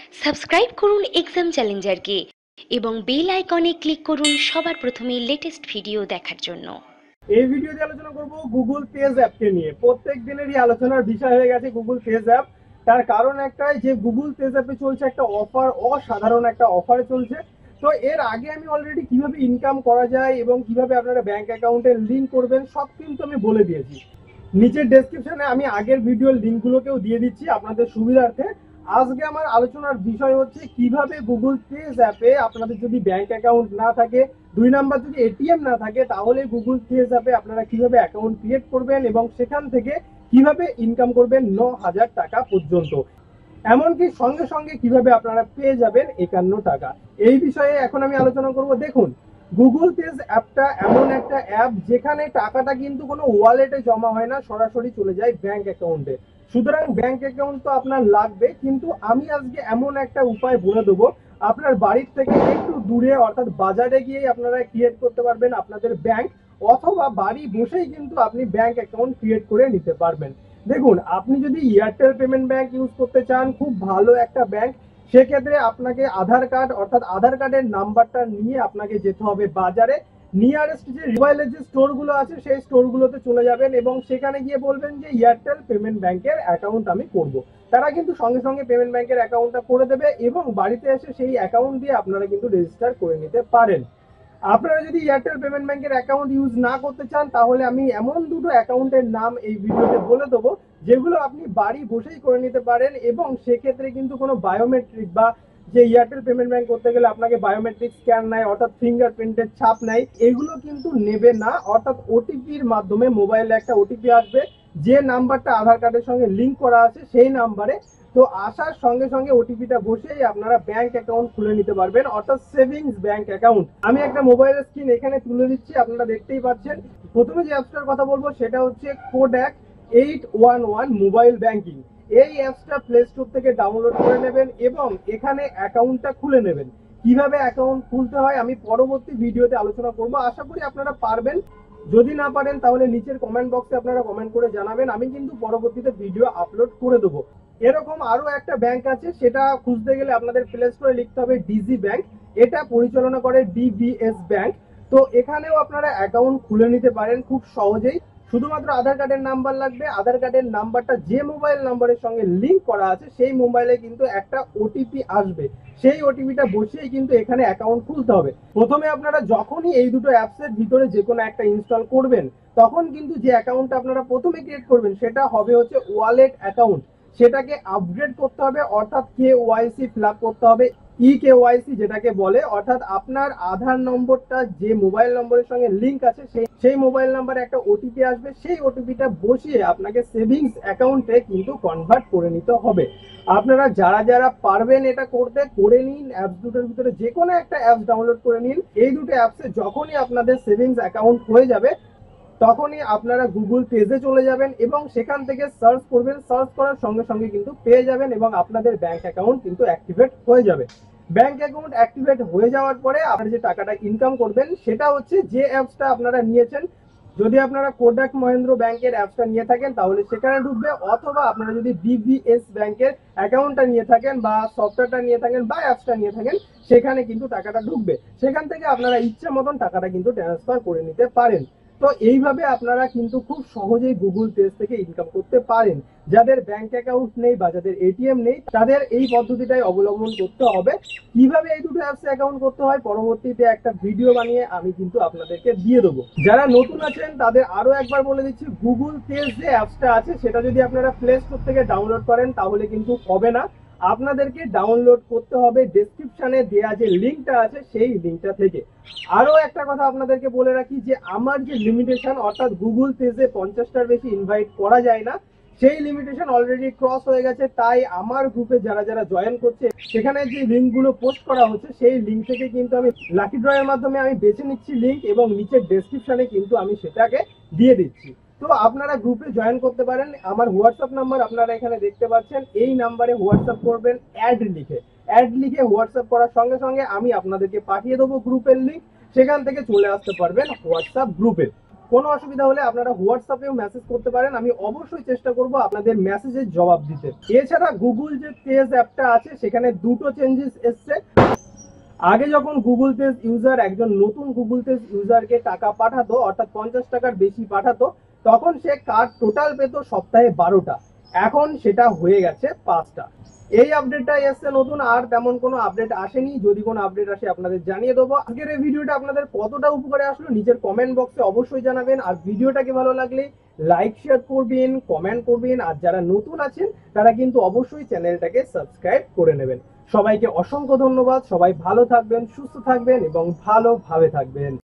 Subscribe করুন exam চ্যালেঞ্জারকে এবং bell আইকনে ক্লিক করুন সবার প্রথমে লেটেস্ট ভিডিও দেখার জন্য। এই ভিডিওতে আলোচনা করব গুগল পেজ অ্যাপকে নিয়ে। প্রত্যেক দিনেরই আলোচনার বিষয় হয়ে গেছে গুগল পেজ অ্যাপ। তার কারণ একটাই যে গুগল পেজ অ্যাপে চলছে একটা অফার, অসাধারণ একটা অফার চলছে। তো এর আগে আমি অলরেডি কিভাবে ইনকাম করা যায় এবং কিভাবে আপনারা ব্যাংক অ্যাকাউন্টে লিংক করবেন সব কিন্তু আমি বলে দিয়েছি। নিচের ডেসক্রিপশনে আমি আগের ভিডিওর লিঙ্কগুলোকেও দিয়ে দিচ্ছি আপনাদের সুবিধার্থে। আজকে আমার আলোচনার বিষয় হচ্ছে কিভাবে গুগল পেজ অ্যাপে আপনাদের যদি ব্যাংক অ্যাকাউন্ট না থাকে, 2 নাম্বার যদি এটিএম না থাকে, তাহলে গুগল পেজ অ্যাপে আপনারা কিভাবে অ্যাকাউন্ট ক্রিয়েট করবেন এবং সেখান থেকে কিভাবে ইনকাম করবেন 9,000 টাকা পর্যন্ত, এমনকি সঙ্গে সঙ্গে কিভাবে আপনারা পেয়ে যাবেন 51 টাকা। এই বিষয়ে এখন আমি আলোচনা করব। দেখুন, গুগল পেজ অ্যাপটা এমন একটা অ্যাপ যেখানে টাকাটা কিন্তু কোনো ওয়ালেটে জমা হয় না, সরাসরি চলে যায় ব্যাংক অ্যাকাউন্টে। সুতরাং ব্যাংক অ্যাকাউন্ট তো আপনার লাগবে, কিন্তু আমি আজকে এমন একটা উপায় বলে দেবো আপনার বাড়ির থেকে একটু দূরে অর্থাৎ বাজারে গিয়েই আপনারা ক্রিয়েট করতে পারবেন আপনাদের ব্যাংক, অথবা বাড়ি বসেই কিন্তু আপনি ব্যাংক অ্যাকাউন্ট ক্রিয়েট করে নিতে পারবেন। দেখুন, আপনি যদি এয়ারটেল পেমেন্ট ব্যাংক ইউজ করতে চান, খুব ভালো একটা ব্যাংক, সেক্ষেত্রে আপনাকে আধার কার্ড অর্থাৎ আধার কার্ডের নাম্বারটা নিয়ে আপনাকে যেতে হবে বাজারে। নিয়ারেস্ট যে মোবাইলের যে স্টোরগুলো আছে সেই স্টোরগুলোতে চলে যাবেন এবং সেখানে গিয়ে বলবেন যে এয়ারটেল পেমেন্ট ব্যাংকের অ্যাকাউন্ট আমি করব। তারা কিন্তু সঙ্গে সঙ্গে পেমেন্ট ব্যাংকের অ্যাকাউন্টটা করে দেবে এবং বাড়িতে এসে সেই অ্যাকাউন্ট দিয়ে আপনারা কিন্তু রেজিস্টার করে নিতে পারেন। আপনারা যদি এয়ারটেল পেমেন্ট ব্যাংকের অ্যাকাউন্ট ইউজ না করতে চান, তাহলে আমি এমন দুটো অ্যাকাউন্টের নাম এই ভিডিওতে বলে দেবো যেগুলো আপনি বাড়ি বসেই করে নিতে পারেন এবং সেক্ষেত্রে কিন্তু কোনো বায়োমেট্রিক বা যে এয়ারটেল পেমেন্ট ব্যাংক করতে গেলে আপনাকে বায়োমেট্রিক স্ক্যান নেয় অর্থাৎ ফিঙ্গারপ্রিন্টের ছাপ নেয়, এগুলো কিন্তু নেবে না। অর্থাৎ ওটিপির মাধ্যমে মোবাইলে একটা ওটিপি আসবে, যে নাম্বারটা আধার কার্ডের সঙ্গে লিঙ্ক করা আছে সেই নাম্বারে। তো আসার সঙ্গে সঙ্গে ওটিপিটা বসেই আপনারা ব্যাংক অ্যাকাউন্ট খুলে নিতে পারবেন, অর্থাৎ সেভিংস ব্যাংক অ্যাকাউন্ট। আমি একটা মোবাইলের স্ক্রিন এখানে তুলে দিচ্ছি, আপনারা দেখতেই পাচ্ছেন। প্রথমে যে অ্যাপসটার কথা বলবো সেটা হচ্ছে কোডাক 811 মোবাইল ব্যাংকিং। এই অ্যাপসটা প্লে স্টোর থেকে ডাউনলোড করে নেবেন এবং এখানে অ্যাকাউন্টটা খুলে নেবেন। কিভাবে অ্যাকাউন্ট খুলতে হয় আমি পরবর্তী ভিডিওতে আলোচনা করব, আশা করি আপনারা পারবেন। যদি না পারেন তাহলে নিচের কমেন্ট বক্সে আপনারা কমেন্ট করে জানাবেন, আমি কিন্তু পরবর্তীতে ভিডিও আপলোড করে দেবো। এরকম আরো একটা ব্যাংক আছে, সেটা খুঁজতে গেলে আপনাদের প্লে স্টোরে লিখতে হবে ডিজি ব্যাংক। এটা পরিচালনা করে ডিবিএস ব্যাংক। তো এখানেও আপনারা অ্যাকাউন্ট খুলে নিতে পারেন খুব সহজেই। শুধুমাত্র আধার কার্ডের নাম্বার লাগবে, আধার কার্ডের নাম্বারটা যে মোবাইল নাম্বারের সঙ্গে লিঙ্ক করা আছে সেই মোবাইলে কিন্তু একটা ওটিপি আসবে, সেই ওটিপিটা বসিয়েই কিন্তু এখানে অ্যাকাউন্ট খুলতে হবে। প্রথমে আপনারা যখনই এই দুটো অ্যাপসের ভিতরে যে কোনো একটা ইনস্টল করবেন, তখন কিন্তু যে অ্যাকাউন্টটা আপনারা প্রথমে ক্রিয়েট করবেন সেটা হবে হচ্ছে ওয়ালেট অ্যাকাউন্ট। সেটাকে আপগ্রেড করতে হবে, অর্থাৎ কেওয়াইসি ফিল আপ করতে হবে। কেওয়াইসি যেটাকে বলে, অর্থাৎ আপনার আধার নম্বরটা যে মোবাইল নম্বরের সঙ্গে লিঙ্ক আছে সেই মোবাইল নাম্বারে একটা ওটিপি আসবে, সেই ওটিপিটা বসিয়ে আপনাকে সেভিংস অ্যাকাউন্টে কিন্তু কনভার্ট করে নিতে হবে। আপনারা যারা যারা পারবেন এটা করতে, করে নিন। অ্যাপস দুটোর ভিতরে যে কোনো একটা অ্যাপস ডাউনলোড করে নিন। এই দুটো অ্যাপসে যখনই আপনাদের সেভিংস অ্যাকাউন্ট হয়ে যাবে, তখনই আপনারা গুগল পেজে চলে যাবেন এবং সেখান থেকে সার্চ করবেন। সার্চ করার সঙ্গে সঙ্গে কিন্তু পেয়ে যাবেন এবং আপনাদের ব্যাংক অ্যাকাউন্ট কিন্তু অ্যাক্টিভেট হয়ে যাবে। ব্যাংক অ্যাকাউন্ট অ্যাক্টিভেট হয়ে যাওয়ার পরে আপনারা যে টাকাটা ইনকাম করবেন সেটা হচ্ছে যে অ্যাপসটা আপনারা নিয়েছেন। যদি আপনারা কোটাক মহেন্দ্র ব্যাংকের অ্যাপসটা নিয়ে থাকেন তাহলে সেখানে ঢুকবে, অথবা আপনারা যদি ডিবিএস ব্যাংকের অ্যাকাউন্টটা নিয়ে থাকেন বা সফটওয়্যারটা নিয়ে থাকেন বা অ্যাপসটা নিয়ে থাকেন, সেখানে কিন্তু টাকাটা ঢুকবে। সেখান থেকে আপনারা ইচ্ছা মতন টাকাটা কিন্তু ট্রান্সফার করে নিতে পারেন। তো এইভাবে আপনারা কিন্তু খুব সহজেই গুগল পেজ থেকে ইনকাম করতে পারেন। যাদের ব্যাংক অ্যাকাউন্ট নেই বা যাদের এটিএম নেই, তাদের এই পদ্ধতিটাই অবলম্বন করতে হবে। কিভাবে এই দুটো অ্যাপসে অ্যাকাউন্ট করতে হয় পরবর্তীতে একটা ভিডিও বানিয়ে আমি কিন্তু আপনাদেরকে দিয়ে দেবো। যারা নতুন আছেন তাদের আরো একবার বলে দিচ্ছি, গুগল পেজ যে অ্যাপসটা আছে সেটা যদি আপনারা প্লে স্টোর থেকে ডাউনলোড করেন তাহলে কিন্তু হবে না। আপনাদেরকে ডাউনলোড করতে হবে ডেসক্রিপশনে দেওয়া যে লিঙ্কটা আছে সেই লিঙ্কটা থেকে। আরো একটা কথা আপনাদেরকে বলে রাখি যে আমার যে লিমিটেশন, অর্থাৎ গুগল পেজে 50টার বেশি ইনভাইট করা যায় না, সেই লিমিটেশন অলরেডি ক্রস হয়ে গেছে। তাই আমার গ্রুপে যারা যারা জয়েন করছে, সেখানে যে লিঙ্কগুলো পোস্ট করা হচ্ছে সেই লিঙ্ক থেকে কিন্তু আমি লাকি ড্রয়ের মাধ্যমে আমি বেছে নিচ্ছি লিঙ্ক, এবং নিচের ডেসক্রিপশনে কিন্তু আমি সেটাকে দিয়ে দিচ্ছি। তো আপনারা গ্রুপে জয়েন করতে পারেন। আমার হোয়াটসঅ্যাপ নাম্বার আপনারা এখানে দেখতে পাচ্ছেন, এই নাম্বারে হোয়াটসঅ্যাপ করবেন অ্যাড লিখে হোয়াটসঅ্যাপ করার সঙ্গে সঙ্গে আমি আপনাদেরকে পাঠিয়ে দেবো গ্রুপের লিঙ্ক, সেখান থেকে চলে আসতে পারবেন হোয়াটসঅ্যাপ গ্রুপে। কোনো অসুবিধা হলে আপনারা হোয়াটসঅ্যাপেও মেসেজ করতে পারেন, আমি অবশ্যই চেষ্টা করব আপনাদের মেসেজের জবাব দিতে। এছাড়া গুগল যে পেজ অ্যাপটা আছে সেখানে দুটো চেঞ্জেস এসছে। আগে যখন গুগল পেজ ইউজার একজন নতুন গুগল পেজ ইউজারকে টাকা পাঠাতো, অর্থাৎ 50 টাকার বেশি পাঠাতো, তখন সে কার্ড টোটাল পেত সপ্তাহে 12টা। এখন সেটা হয়ে গেছে 5টা। এই আপডেটটা এসছে নতুন, আর তেমন কোনো আপডেট আসেনি। যদি কোনো আপডেট আসে আপনাদের জানিয়ে দেবো। আজকের এই ভিডিওটা আপনাদের কতটা উপকারে আসলো নিচের কমেন্ট বক্সে অবশ্যই জানাবেন। আর ভিডিওটাকে ভালো লাগলে লাইক শেয়ার করবেন, কমেন্ট করবেন। আর যারা নতুন আছেন তারা কিন্তু অবশ্যই চ্যানেলটাকে সাবস্ক্রাইব করে নেবেন। সবাইকে অসংখ্য ধন্যবাদ। সবাই ভালো থাকবেন, সুস্থ থাকবেন এবং ভালোভাবে থাকবেন।